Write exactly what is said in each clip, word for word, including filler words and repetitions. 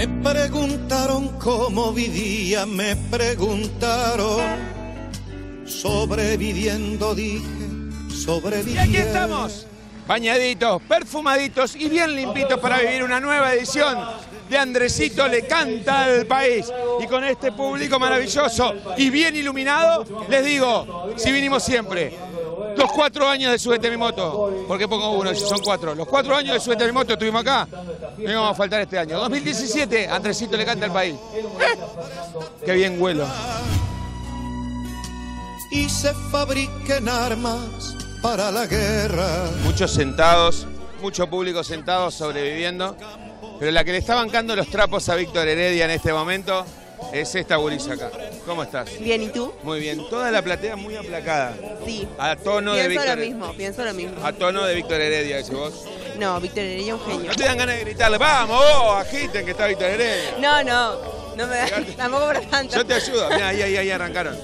Me preguntaron cómo vivía, me preguntaron. Sobreviviendo, dije, sobreviviendo. Y aquí estamos, bañaditos, perfumaditos y bien limpitos para vivir una nueva edición de Andresito le canta al país. Y con este público maravilloso y bien iluminado, les digo, si vinimos siempre, los cuatro años de Súbete a mi moto, porque pongo uno, son cuatro, los cuatro años de Súbete a mi moto estuvimos acá, no íbamos a faltar este año. dos mil diecisiete, Andresito le canta al país. ¡Eh! ¡Qué bien huelo! Y se fabriquen armas para la guerra. Muchos sentados, mucho público sentado sobreviviendo, pero la que le está bancando los trapos a Víctor Heredia en este momento es esta gurisa acá. ¿Cómo estás? Bien, ¿y tú? Muy bien. Toda la platea muy aplacada. Sí. A tono pienso de Víctor. lo mismo, pienso lo mismo. A tono de Víctor Heredia, decís vos. No, Víctor Heredia es un genio. ¿No te dan ganas de gritarle, vamos, vos, agiten que está Víctor Heredia? No, no, no me da, tampoco para tanto. Yo te ayudo. Mirá, ahí, ahí, ahí arrancaron.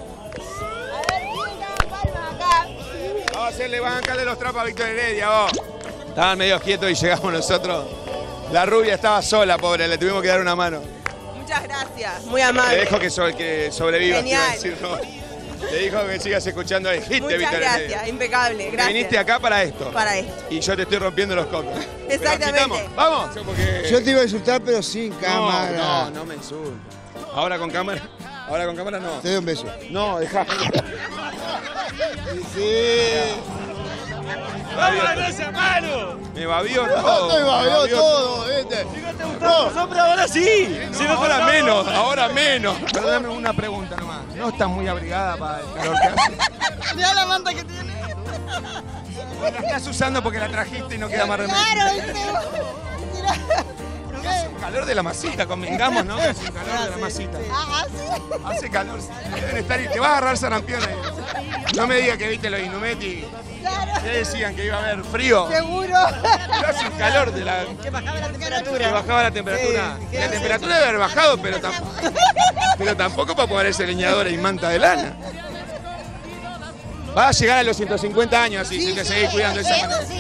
Vamos a hacerle banca de los trapos a Víctor Heredia, vos. Estaban medio quietos y llegamos nosotros. La rubia estaba sola, pobre, le tuvimos que dar una mano. Muchas gracias, muy amable. Le dejo que, so que sobreviva. Genial. Decir, ¿no? Le dijo que sigas escuchando ahí. Hit Muchas Víctor gracias, Heredia. impecable, gracias. Viniste acá para esto. Para esto. Y yo te estoy rompiendo los cocos. Exactamente. Vamos. Porque... Yo te iba a insultar, pero sin cámara. No, no, no me insultes. Ahora con cámara. Ahora con cámara no. Te doy un beso. No, dejá. Sí. ¡Vamos a esa mano! Me babió todo. Me babió todo, ¿viste? No, ahora sí. Si no, ahora menos, ahora menos. Perdóname una pregunta nomás. ¿No estás muy abrigada para el calor que hace? Mira la manta que tiene. La estás usando porque la trajiste y no queda más remedio. Claro, Hace un calor de la masita, convengamos, ¿no? Hace un calor de la masita. Ah, sí. Hace calor. Deben estar y te vas a agarrar sarampión ahí. No me digas que viste los Inumetti. ¿Qué decían? ¿Que iba a haber frío? Seguro. Pero hace un calor de la... Que bajaba la temperatura. Que bajaba la temperatura. Sí, la temperatura debe haber bajado, pero tampoco, pero tampoco para ponerse leñadora y manta de lana. Va a llegar a los ciento cincuenta años así, si te seguís cuidando de esa manera.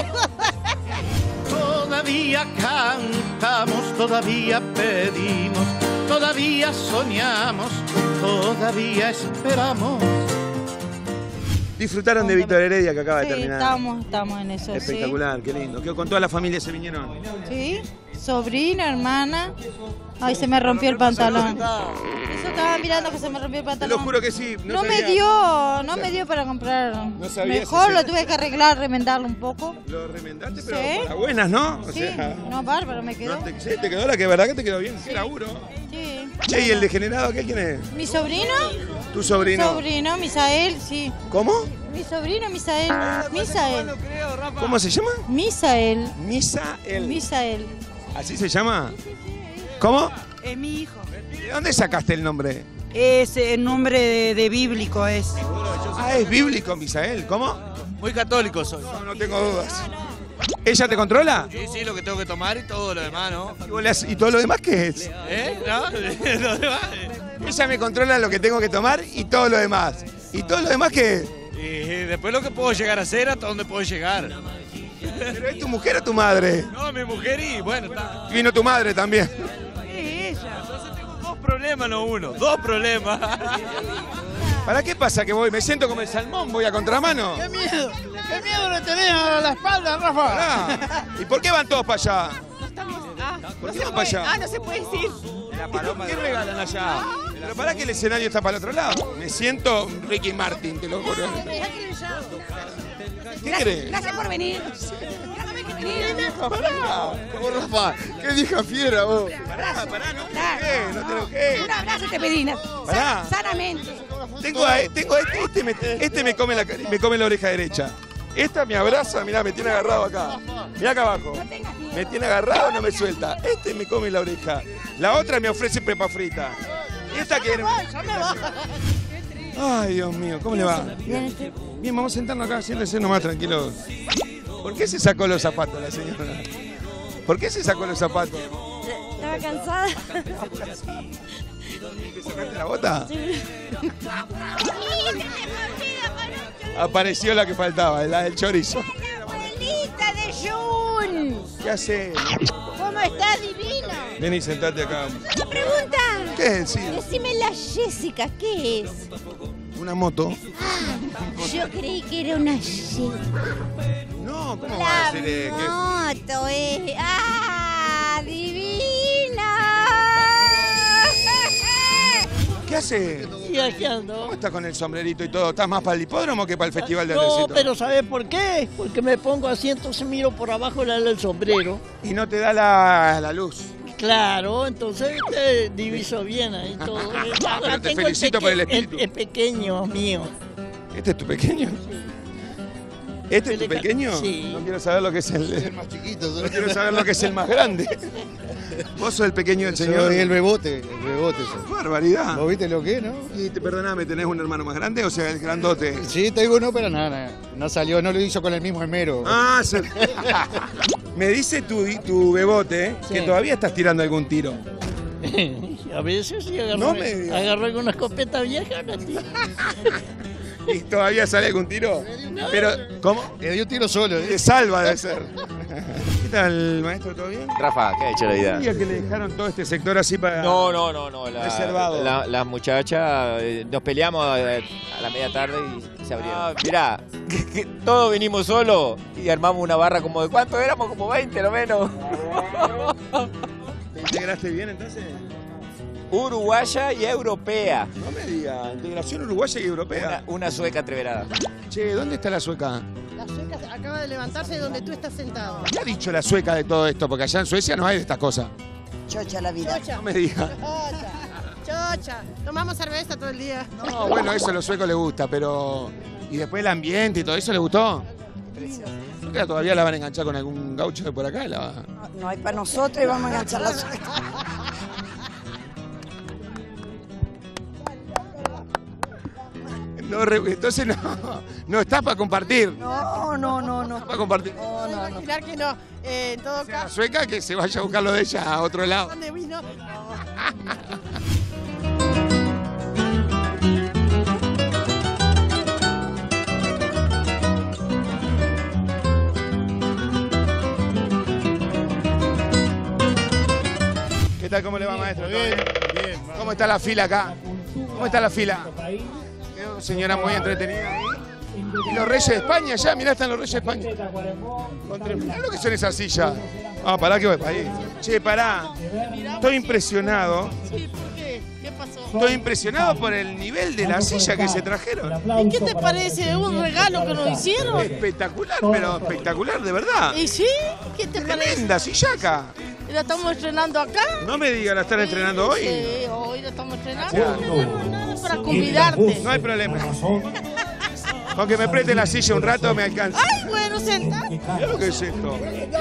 Todavía cantamos, todavía pedimos, todavía soñamos, todavía esperamos. Disfrutaron de Víctor Heredia que acaba de Sí, terminar. estamos, estamos en eso, Espectacular, sí. qué lindo. ¿Qué- ¿Con toda la familia se vinieron? Sí, sobrino, hermana. Ay, se me rompió el pantalón. Eso estaba mirando que se me rompió el Te pantalón. lo juro que sí. No, No me sabía- dio, no me dio para comprar. sabía Mejor si lo se- tuve que arreglar, remendarlo un poco. Lo remendaste, pero Sí. para buenas, ¿no? O Sí, sea, no, bárbaro, me quedó. no te, sí, te quedó la que verdad que te quedó bien. Qué laburo. Sí. Che, ¿y el degenerado aquel quién es? Mi sobrino, Tu sobrino. sobrino, Misael, sí. ¿Cómo? Mi sobrino, Misael. Misael. ¿Cómo se llama? Misael. Misael. Misael. ¿Así se llama? ¿Cómo? Es mi hijo. ¿De dónde sacaste el nombre? Es el nombre de, de bíblico, es. Ah, es bíblico, Misael. ¿Cómo? Muy católico soy. No, no tengo dudas. ¿Ella te controla? Sí, sí, lo que tengo que tomar y todo lo demás, ¿no? ¿Y, vos le haces- ¿y todo lo demás qué es? ¿Eh? ¿No? Lo demás. Ella me controla lo que tengo que tomar y todo lo demás. ¿Y todo lo demás qué es? Y después lo que puedo llegar a hacer, hasta dónde puedo llegar. ¿Pero es tu mujer o tu madre? No, mi mujer y bueno, está. Y vino tu madre también. Sí, ella. Entonces tengo dos problemas, no uno. Dos problemas. ¿Para qué pasa que voy? Me siento como el salmón, voy a contramano. ¡Qué miedo! ¡Qué miedo le tenés a la espalda, Rafa! Pará. ¿Y por qué van todos para allá? ¿Por qué van para allá? Ah, no se puede decir. ¿Qué regalan allá? Pero para que el escenario está para el otro lado. Me siento Ricky Martin, te lo juro. ¿Qué crees? Gracias por venir. Pará. Vos, Rafa, qué vieja fiera vos. Pará, pará, no te enojes, no te enojes. Un abrazo te pedí. Pará. Sanamente. Tengo, a, tengo a este, este me, este me come la, me come la oreja derecha. Esta me abraza, mirá, me tiene agarrado acá. Mirá acá abajo. Me tiene agarrado, no me suelta. Este me come la oreja. La otra me ofrece pepa frita. Esta que... Ay, Dios mío, ¿cómo le va? Bien, vamos a sentarnos acá, siéntese nomás tranquilo. ¿Por qué se sacó los zapatos la señora? ¿Por qué se sacó los zapatos? Estaba cansada. ¿Te sacaste la bota? Apareció la que faltaba, la del chorizo. Abuelita de Jun. Jun. ¿Qué hace? ¿Cómo está, divino? Vení, sentate acá. Una pregunta. ¿Qué es? Sí. Decime la Jessica, ¿qué es? Una moto. Ah, yo creí que era una Jessica. No, ¿cómo va a ser? eh, que- La moto es... ¡Ah, divina! ¿Qué hace? Y aquí ando. ¿Cómo estás con el sombrerito y todo? ¿Estás más para el hipódromo que para el festival de No, Andresito? pero ¿sabes por qué? Porque me pongo así, entonces miro por abajo el, el sombrero. Y no te da la, la luz. Claro, entonces te diviso bien ahí todo. Pero te tengo felicito peque- por el espíritu. El, el pequeño mío. ¿Este es tu pequeño? ¿Este es tu Peleca- pequeño? Sí. No quiero saber lo que es el... El más chiquito. No quiero saber lo que es el más grande. Vos sos el pequeño del señor. Soy el bebote, el bebote. soy. Barbaridad. ¿Vos viste lo que es, no? Y te, perdoname, ¿tenés un hermano más grande o sea el grandote? Sí, tengo uno, pero nada, no salió, no lo hizo con el mismo esmero. Ah, se- me dice tu, tu bebote Sí. que todavía estás tirando algún tiro. A veces sí agarro, No me digas. agarro alguna escopeta vieja. ¿No? ¿Y todavía sale algún tiro? Pero, ¿cómo? Le dio un tiro solo. ¿eh? Te salva de ser. ¿Qué tal, maestro? ¿Todo bien? Rafa, ¿qué ha hecho la vida? ¿Sabía que le dejaron todo este sector así para...? No, no, no, no. La, Reservado. la- las muchachas, eh, nos peleamos eh, a la media tarde y se abrieron. Ah, mirá, que, que todos venimos solos y armamos una barra como de ¿cuánto éramos? Como veinte, lo menos. ¿Te integraste bien entonces? Uruguaya y europea. No me diga, integración uruguaya y europea. Una, una sueca entreverada. Che, ¿dónde está la sueca? La sueca acaba de levantarse de donde tú estás sentado. ¿Qué ha dicho la sueca de todo esto? Porque allá en Suecia no hay de estas cosas. Chocha la vida. Chocha. No me diga. Chocha. Chocha. Tomamos cerveza todo el día. No, bueno, eso a los suecos les gusta, pero... ¿Y después el ambiente y todo eso les gustó? ¿No que todavía la van a enganchar con algún gaucho de por acá? La... No, no hay para nosotros y vamos a enganchar la suerte. No, re- entonces no, no estás para compartir. No, no, no, no. Para compartir. No, no, no. Imaginar que no. Eh, en todo La caso. sueca que se vaya a buscar lo de ella a otro lado. ¿Dónde vino? ¿Qué tal? ¿Cómo le va, maestro? ¿Todo bien? Bien. ¿Cómo está la fila acá? ¿Cómo está la fila? Quedó señora muy entretenida ahí. Y los Reyes de España, ya, mirá, están los Reyes de España. Con tres- Mirá lo que son esas sillas. Ah, pará que voy para ahí. Che, pará. Estoy impresionado. Sí, ¿por qué? ¿Qué pasó? Estoy impresionado por el nivel de la silla que se trajeron. ¿Y qué te parece? ¿Un regalo que nos hicieron? Espectacular, pero espectacular, de verdad. ¿Y sí? ¿Qué te parece? Tremenda sillaca. ¿La estamos estrenando acá? No me diga, ¿la están estrenando hoy? Sí, hoy la estamos estrenando. Ya. No tenemos nada para convidarte. No hay problema. Con que me preste la silla un rato me alcanza. Ay, bueno, sentate. Mirá lo que es esto.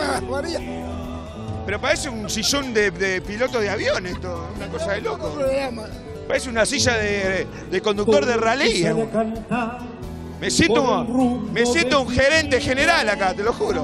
Pero parece un sillón de, de piloto de avión esto, una cosa de loco. Parece una silla de, de conductor de rally. Me siento, me siento un gerente general acá, te lo juro.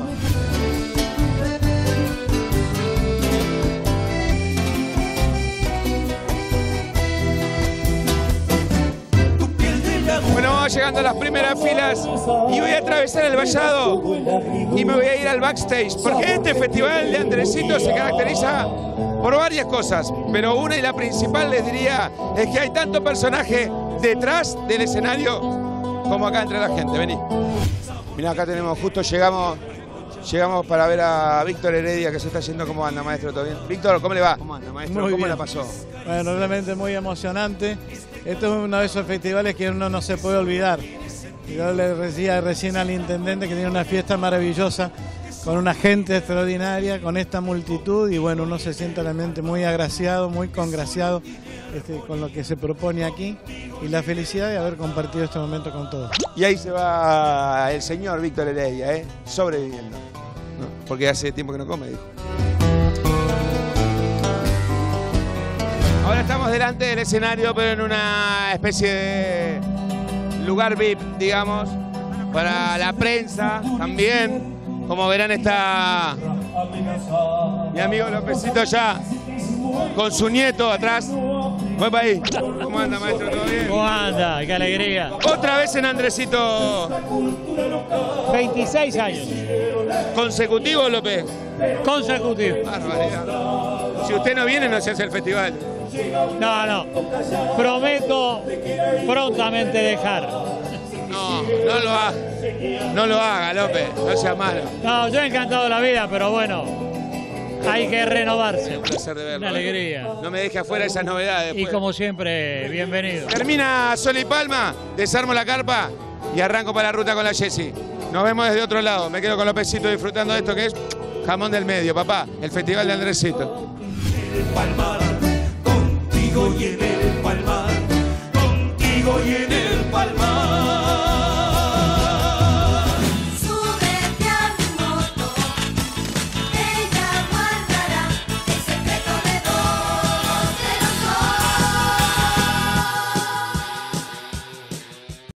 Bueno, vamos llegando a las primeras filas y voy a atravesar el vallado y me voy a ir al backstage, porque este festival de Andresito se caracteriza por varias cosas, pero una y la principal les diría es que hay tanto personaje detrás del escenario como acá entre la gente. Vení. Mirá, acá tenemos, justo llegamos, llegamos para ver a Víctor Heredia que se está yendo. ¿Cómo anda, maestro? ¿Todo bien? Víctor, ¿cómo le va? ¿Cómo anda, maestro? Muy ¿Cómo bien. la pasó? Bueno, realmente muy emocionante. Esto es uno de esos festivales que uno no se puede olvidar. Yo le decía recién al intendente que tiene una fiesta maravillosa, con una gente extraordinaria, con esta multitud, y bueno, uno se siente realmente muy agraciado, muy congraciado este, con lo que se propone aquí, y la felicidad de haber compartido este momento con todos. Y ahí se va el señor Víctor Heredia, ¿eh? Sobreviviendo. ¿No? Porque hace tiempo que no come, dijo. Ahora estamos delante del escenario, pero en una especie de lugar V I P, digamos, para la prensa también. Como verán, está mi amigo Lópezito ya con su nieto atrás. Voy para ahí. ¿Cómo anda, maestro? ¿Todo bien? ¿Cómo anda? ¡Qué alegría! Otra vez en Andresito. veintiséis años. ¿Consecutivo, López? Consecutivo. Barbaridad. Si usted no viene, no se hace el festival. No, no. Prometo prontamente dejar. No, no lo haga. No lo haga, López. No sea malo. No, yo he encantado de la vida, pero bueno, hay que renovarse. Un placer de verlo. Una alegría. No me deje afuera esas novedades. Y como siempre, bienvenido. Termina Sol y Palma, desarmo la carpa y arranco para la ruta con la Jessy. Nos vemos desde otro lado. Me quedo con Lópezcito disfrutando de esto que es jamón del medio, papá. El festival de Andresito. Palmar, contigo y en el palmar, contigo y en el palmar.